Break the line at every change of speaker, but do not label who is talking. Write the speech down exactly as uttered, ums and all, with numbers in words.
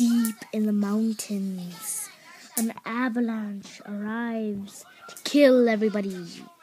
deep in the mountains, an avalanche arrives to kill everybody.